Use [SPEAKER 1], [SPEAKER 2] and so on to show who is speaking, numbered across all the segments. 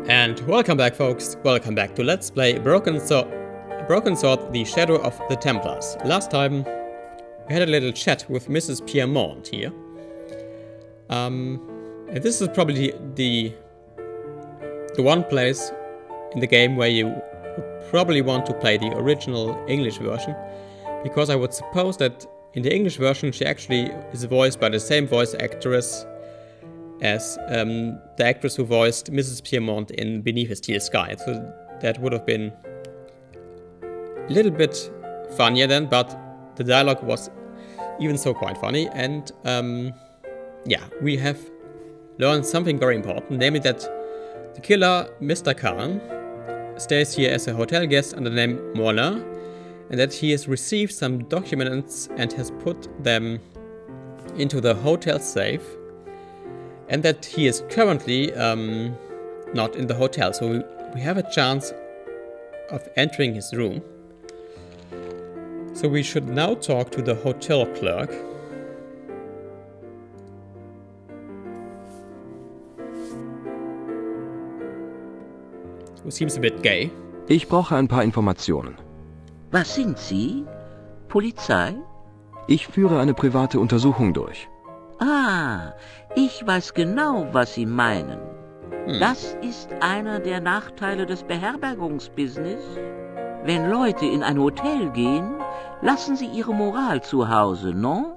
[SPEAKER 1] And welcome back, folks. Welcome back to Let's Play Broken Sword, The Shadow of the Templars. Last time we had a little chat with Mrs. Piermont here. And this is probably the one place in the game where you would probably want to play the original English version, because I would suppose that in the English version she actually is voiced by the same voice actress as the actress who voiced Mrs. Piermont in Beneath a Steel Sky. So that would have been a little bit funnier then, but the dialogue was even so quite funny. And yeah, we have learned something very important, namely that the killer, Mr. Khan, stays here as a hotel guest under the name Mola, and that he has received some documents and has put them into the hotel safe, and that he is currently not in the hotel. So we have a chance of entering his room. So we should now talk to the hotel clerk. Who seems a bit gay.
[SPEAKER 2] Ich brauche ein paar Informationen.
[SPEAKER 3] Was sind Sie? Polizei?
[SPEAKER 2] Ich führe eine private Untersuchung durch.
[SPEAKER 3] Ah, ich weiß genau, was Sie meinen. Das ist einer der Nachteile des Beherbergungsbusiness. Wenn Leute in ein Hotel gehen, lassen sie ihre Moral zu Hause, no?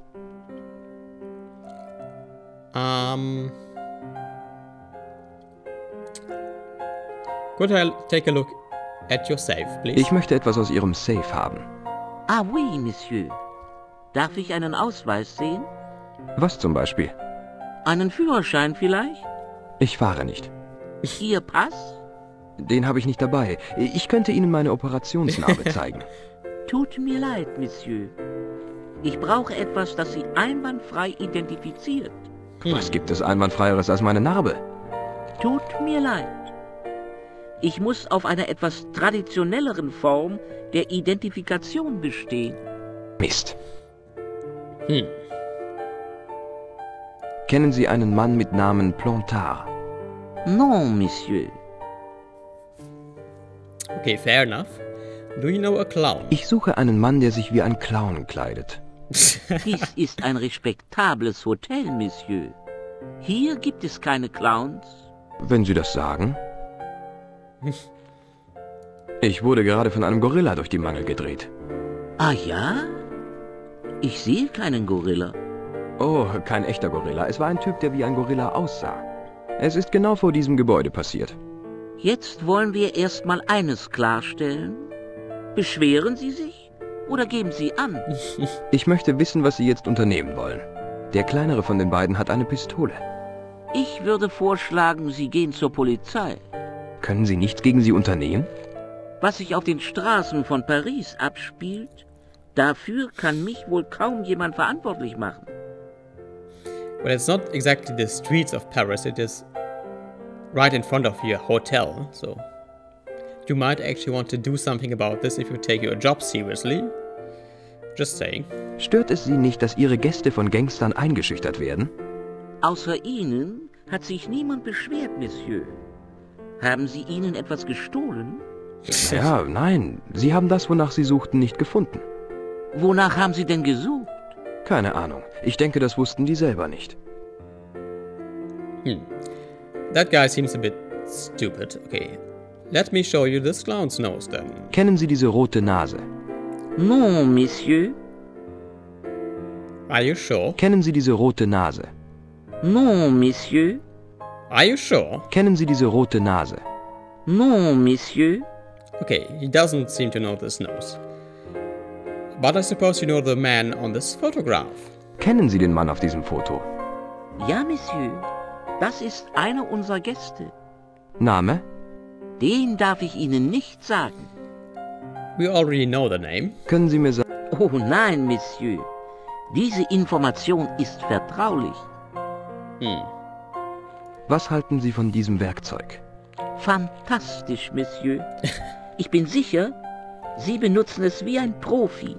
[SPEAKER 1] Could I take a look at your safe, please?
[SPEAKER 2] Ich möchte etwas aus Ihrem Safe haben.
[SPEAKER 3] Ah oui, Monsieur. Darf ich einen Ausweis sehen?
[SPEAKER 2] Was zum Beispiel?
[SPEAKER 3] Einen Führerschein vielleicht?
[SPEAKER 2] Ich fahre nicht.
[SPEAKER 3] Ihr Pass?
[SPEAKER 2] Den habe ich nicht dabei. Ich könnte Ihnen meine Operationsnarbe zeigen.
[SPEAKER 3] Tut mir leid, Monsieur. Ich brauche etwas, das Sie einwandfrei identifiziert.
[SPEAKER 2] Was gibt es einwandfreieres als meine Narbe?
[SPEAKER 3] Tut mir leid. Ich muss auf einer etwas traditionelleren Form der Identifikation bestehen.
[SPEAKER 2] Mist. Kennen Sie einen Mann mit Namen Plantard?
[SPEAKER 3] Non, Monsieur.
[SPEAKER 1] Okay, fair enough. Do you know a clown?
[SPEAKER 2] Ich suche einen Mann, der sich wie ein Clown kleidet.
[SPEAKER 3] Dies ist ein respektables Hotel, Monsieur. Hier gibt es keine Clowns.
[SPEAKER 2] Wenn Sie das sagen. Ich wurde gerade von einem Gorilla durch die Mangel gedreht.
[SPEAKER 3] Ah ja? Ich sehe keinen Gorilla.
[SPEAKER 2] Oh, kein echter Gorilla. Es war ein Typ, der wie ein Gorilla aussah. Es ist genau vor diesem Gebäude passiert.
[SPEAKER 3] Jetzt wollen wir erstmal eines klarstellen. Beschweren Sie sich oder geben Sie an?
[SPEAKER 2] Ich möchte wissen, was Sie jetzt unternehmen wollen. Der kleinere von den beiden hat eine Pistole.
[SPEAKER 3] Ich würde vorschlagen, Sie gehen zur Polizei.
[SPEAKER 2] Können Sie nichts gegen sie unternehmen?
[SPEAKER 3] Was sich auf den Straßen von Paris abspielt, dafür kann mich wohl kaum jemand verantwortlich machen.
[SPEAKER 1] Well, it's not exactly the streets of Paris, it is right in front of your hotel, so you might actually want to do something about this if you take your job seriously. Just saying.
[SPEAKER 2] Stört es Sie nicht, dass Ihre Gäste von Gangstern eingeschüchtert werden?
[SPEAKER 3] Außer Ihnen hat sich niemand beschwert, Monsieur. Haben Sie ihnen etwas gestohlen?
[SPEAKER 2] Ja, nein. Sie haben das, wonach Sie suchten, nicht gefunden.
[SPEAKER 3] Wonach haben Sie denn gesucht?
[SPEAKER 2] Keine Ahnung. Ich denke, das wussten die selber nicht.
[SPEAKER 1] That guy seems a bit stupid. Okay. Let me show you this clown's nose then.
[SPEAKER 2] Kennen Sie diese rote Nase?
[SPEAKER 3] Non, Monsieur.
[SPEAKER 1] Are you sure?
[SPEAKER 2] Kennen Sie diese rote Nase?
[SPEAKER 3] Non, Monsieur.
[SPEAKER 1] Are you sure?
[SPEAKER 2] Kennen Sie diese rote Nase?
[SPEAKER 3] Non, Monsieur.
[SPEAKER 1] Okay, he doesn't seem to know this nose. But I suppose you know the man on this photograph.
[SPEAKER 2] Kennen Sie den Mann auf diesem Foto?
[SPEAKER 3] Ja, Monsieur. Das ist einer unserer Gäste.
[SPEAKER 2] Name?
[SPEAKER 3] Den darf ich Ihnen nicht sagen.
[SPEAKER 1] We already know the name.
[SPEAKER 2] Können Sie mir sagen?
[SPEAKER 3] Oh nein, Monsieur. Diese Information ist vertraulich.
[SPEAKER 2] Was halten Sie von diesem Werkzeug?
[SPEAKER 3] Fantastisch, Monsieur. Ich bin sicher, Sie benutzen es wie ein Profi.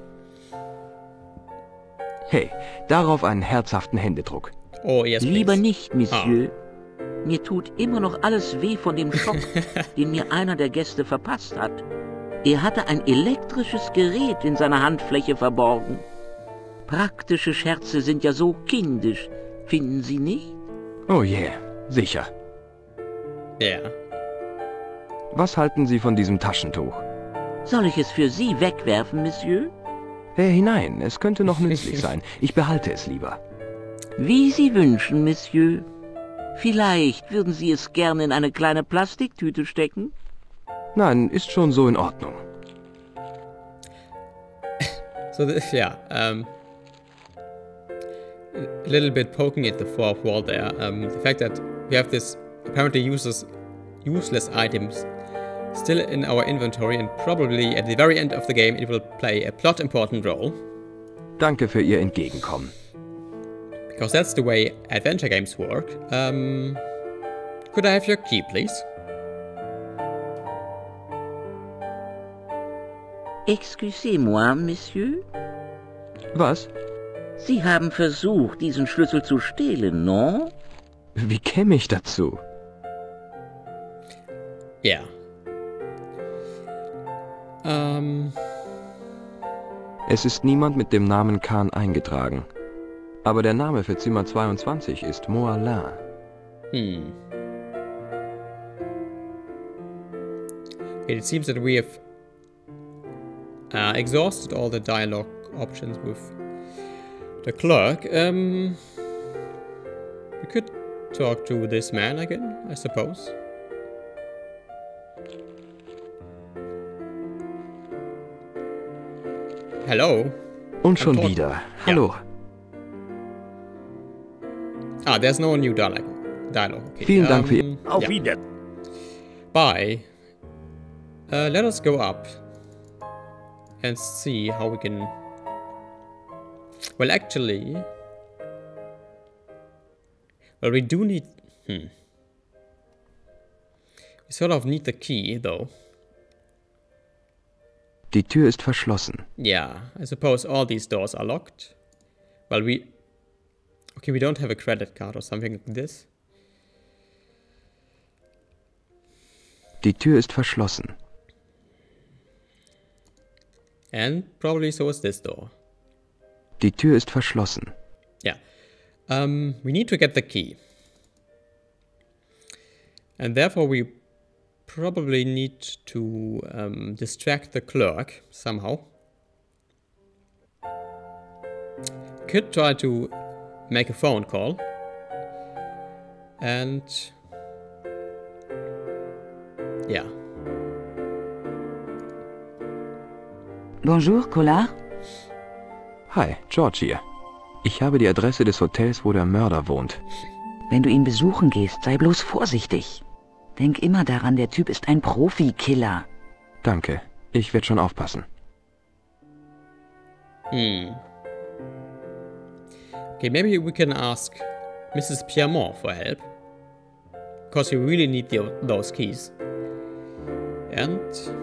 [SPEAKER 2] Hey, darauf einen herzhaften Händedruck.
[SPEAKER 1] Oh, yes, please.
[SPEAKER 3] Lieber nicht, Monsieur. Mir tut immer noch alles weh von dem Schock, den mir einer der Gäste verpasst hat. Er hatte ein elektrisches Gerät in seiner Handfläche verborgen. Praktische Scherze sind ja so kindisch, finden Sie nicht?
[SPEAKER 2] Oh je, sicher.
[SPEAKER 1] Ja.
[SPEAKER 2] Was halten Sie von diesem Taschentuch?
[SPEAKER 3] Soll ich es für Sie wegwerfen, Monsieur?
[SPEAKER 2] Hinein, es könnte noch nützlich sein. Ich behalte es lieber.
[SPEAKER 3] Wie Sie wünschen, Monsieur. Vielleicht würden Sie es gerne in eine kleine Plastiktüte stecken?
[SPEAKER 2] Nein, ist schon so in Ordnung.
[SPEAKER 1] So, yeah, a little bit poking at the fourth wall there. The fact that we have this apparently useless items still in our inventory, and probably at the very end of the game it will play a plot important role.
[SPEAKER 2] Danke für Ihr Entgegenkommen.
[SPEAKER 1] Because that's the way adventure games work. Could I have your key, please?
[SPEAKER 3] Excusez-moi, Monsieur.
[SPEAKER 2] Was?
[SPEAKER 3] Sie haben versucht, diesen Schlüssel zu stehlen, non?
[SPEAKER 2] Wie käme ich dazu?
[SPEAKER 1] Ja.
[SPEAKER 2] Es ist niemand mit dem Namen Khan eingetragen. Aber der Name für Zimmer 22 ist Moalin.
[SPEAKER 1] It seems that we have exhausted all the dialogue options with the clerk. We could talk to this man again, I suppose. Hello.
[SPEAKER 2] Und schon wieder. Hallo.
[SPEAKER 1] Ah, there's no new dialogue. Okay.
[SPEAKER 2] Vielen Dank für Ihr...
[SPEAKER 4] Auf Wiedersehen.
[SPEAKER 1] Bye. Let us go up and see how we can... Well, actually... Well, we do need... We sort of need the key, though.
[SPEAKER 2] Die Tür ist verschlossen.
[SPEAKER 1] Yeah, I suppose all these doors are locked. Well, okay, we don't have a credit card or something like this.
[SPEAKER 2] Die Tür ist verschlossen.
[SPEAKER 1] And probably so is this door.
[SPEAKER 2] Die Tür ist verschlossen.
[SPEAKER 1] Yeah. We need to get the key. And therefore we probably need to distract the clerk somehow. Could try to make a phone call. And... yeah.
[SPEAKER 5] Bonjour, Collard.
[SPEAKER 2] Hi, George hier. Ich habe die Adresse des Hotels, wo der Mörder wohnt.
[SPEAKER 5] Wenn du ihn besuchen gehst, sei bloß vorsichtig. Denk immer daran, der Typ ist ein Profikiller.
[SPEAKER 2] Danke, ich werde schon aufpassen.
[SPEAKER 1] Okay, maybe we can ask Mrs. Piermont for help. Because we really need those keys. And...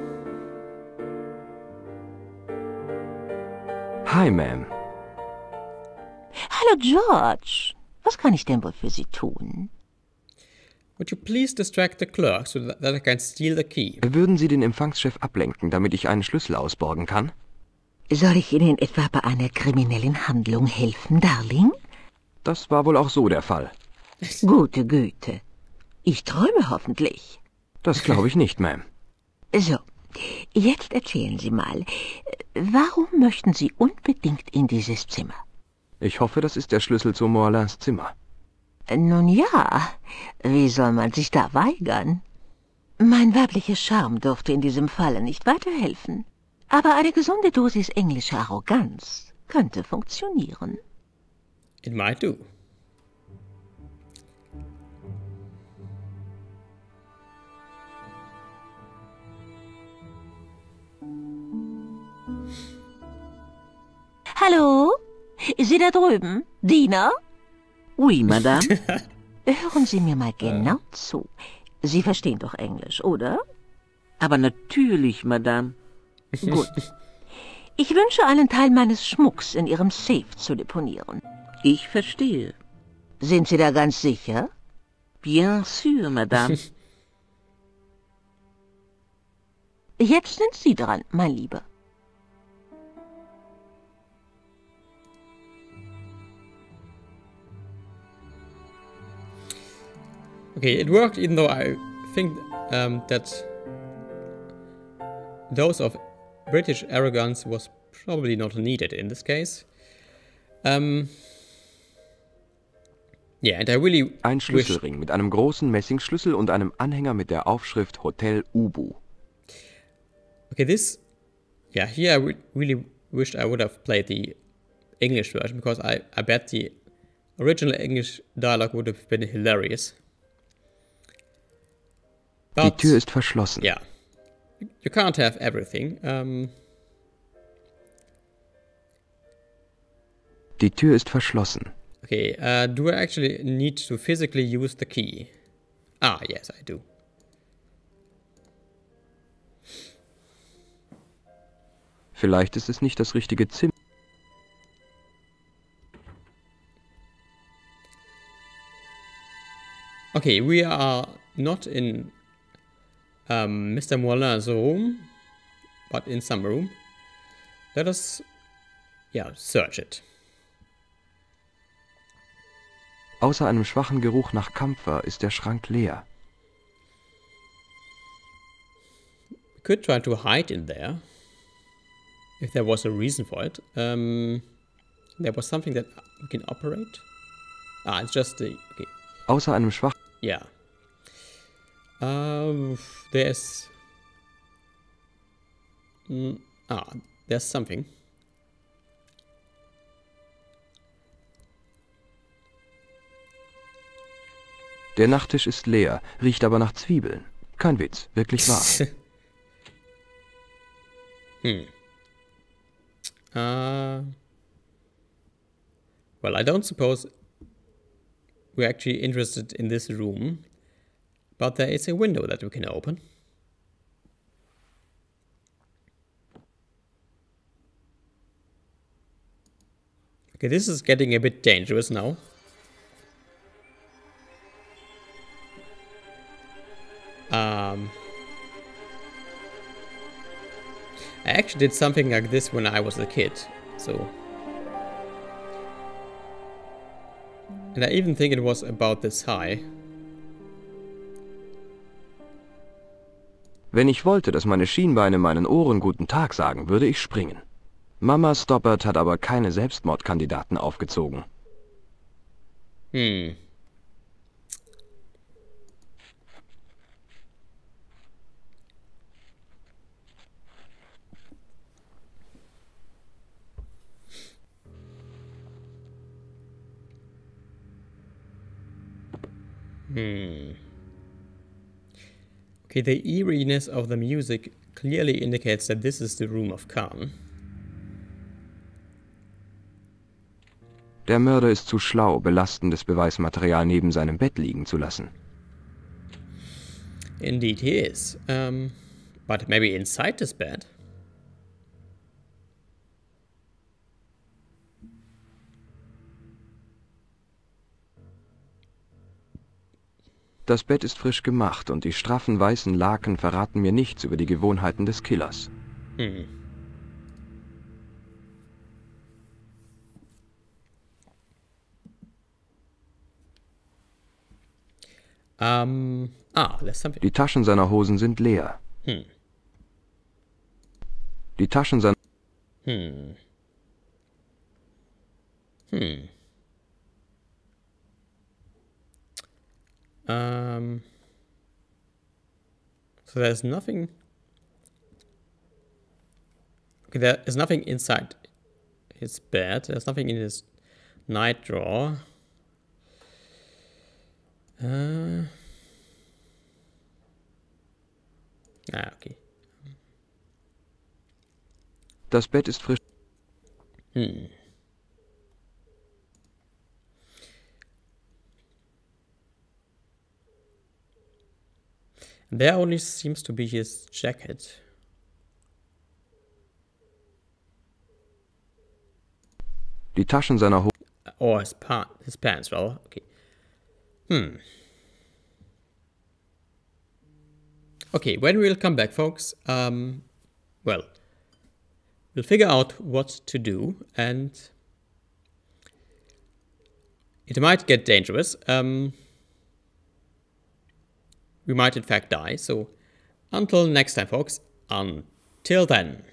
[SPEAKER 2] Hi, Ma'am.
[SPEAKER 5] Hallo, George. Was kann ich denn wohl für Sie tun?
[SPEAKER 1] Would you please distract the clerk so that I can steal the key?
[SPEAKER 2] Würden Sie den Empfangschef ablenken, damit ich einen Schlüssel ausborgen kann?
[SPEAKER 5] Soll ich Ihnen etwa bei einer kriminellen Handlung helfen, Darling?
[SPEAKER 2] Das war wohl auch so der Fall.
[SPEAKER 5] Gute Güte. Ich träume hoffentlich.
[SPEAKER 2] Das glaube ich nicht, Ma'am.
[SPEAKER 5] So, jetzt erzählen Sie mal, warum möchten Sie unbedingt in dieses Zimmer?
[SPEAKER 2] Ich hoffe, das ist der Schlüssel zu Moalins Zimmer.
[SPEAKER 5] Nun ja, wie soll man sich da weigern? Mein weiblicher Charme durfte in diesem Falle nicht weiterhelfen. Aber eine gesunde Dosis englischer Arroganz könnte funktionieren.
[SPEAKER 1] It might do.
[SPEAKER 5] Hallo? Sie da drüben? Diener?
[SPEAKER 3] Oui, Madame.
[SPEAKER 5] Hören Sie mir mal genau zu. Sie verstehen doch Englisch, oder?
[SPEAKER 3] Aber natürlich, Madame.
[SPEAKER 5] Gut. Ich wünsche einen Teil meines Schmucks in Ihrem Safe zu deponieren.
[SPEAKER 3] Ich verstehe.
[SPEAKER 5] Sind Sie da ganz sicher?
[SPEAKER 3] Bien sûr, Madame.
[SPEAKER 5] Jetzt sind Sie dran, mein Lieber.
[SPEAKER 1] Okay, it worked, even though I think that dose of British arrogance was probably not needed in this case. Yeah, and I really
[SPEAKER 2] Ein Schlüsselring mit einem großen Messingschlüssel und einem Anhänger mit der Aufschrift Hotel Ubu.
[SPEAKER 1] Okay, this... Yeah, here I really wished I would have played the English version, because I bet the original English dialogue would have been hilarious.
[SPEAKER 2] Die Tür ist verschlossen.
[SPEAKER 1] Yeah, you can't have everything.
[SPEAKER 2] Die Tür ist verschlossen.
[SPEAKER 1] Okay, do I actually need to physically use the key? Ah, yes, I do.
[SPEAKER 2] Vielleicht ist es nicht das richtige Zimmer.
[SPEAKER 1] Okay, we are not in Mr. Molin's room, but in some room. Let us, yeah, search it.
[SPEAKER 2] Außer einem schwachen Geruch nach Kampfer ist der Schrank leer.
[SPEAKER 1] We could try to hide in there, if there was a reason for it. There was something that we can operate. Ah, it's just the, okay.
[SPEAKER 2] Außer einem schwachen...
[SPEAKER 1] Yeah. There's... there's something.
[SPEAKER 2] Der Nachttisch ist leer, riecht aber nach Zwiebeln. Kein Witz, wirklich wahr.
[SPEAKER 1] Well, I don't suppose we're actually interested in this room, but there is a window that we can open. Okay, this is getting a bit dangerous now. I actually did something like this when I was a kid, so... And I even think it was about this high.
[SPEAKER 2] Wenn ich wollte, dass meine Schienbeine meinen Ohren guten Tag sagen, würde ich springen. Mama Stoppard hat aber keine Selbstmordkandidaten aufgezogen.
[SPEAKER 1] Okay, the eeriness of the music clearly indicates that this is the room of Khan.
[SPEAKER 2] Der Mörder ist zu schlau, belastendes Beweismaterial neben seinem Bett liegen zu lassen.
[SPEAKER 1] Indeed he is. But maybe inside this bed?
[SPEAKER 2] Das Bett ist frisch gemacht und die straffen weißen Laken verraten mir nichts über die Gewohnheiten des Killers.
[SPEAKER 1] There's something.
[SPEAKER 2] Die Taschen seiner Hosen sind leer. Die Taschen seiner...
[SPEAKER 1] So there's nothing... Okay, there is nothing inside his bed. There's nothing in his night drawer. Okay.
[SPEAKER 2] Das Bett ist frisch...
[SPEAKER 1] There only seems to be his jacket.
[SPEAKER 2] Die Taschen seiner Hosen...
[SPEAKER 1] Or his pants, well, okay. Okay, when we'll come back, folks, well, we'll figure out what to do, and it might get dangerous. We might in fact die, so until next time, folks, until then.